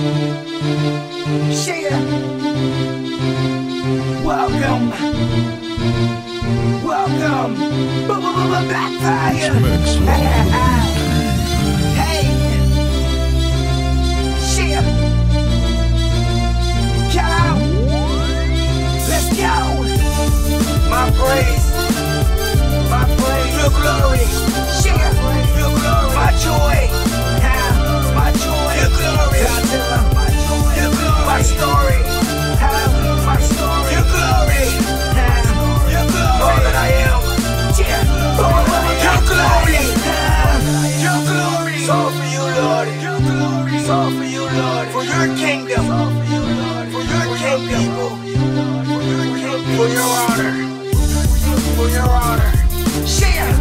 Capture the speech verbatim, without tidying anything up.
Share. Welcome. Welcome. Backfire. Hey. Share. Come out. Let's go. My praise. My praise. Your glory. Share. Your glory. My joy. My joy. Your glory. My joy. Your glory. My story. My story. Your glory. Your glory. All that I am. Yeah. All that I am. Your glory. Your glory. It's all for you, Lord. Your glory. It's all for you, Lord. For your kingdom. For your kingdom. For your kingdom. For your honor. For your honor. Share.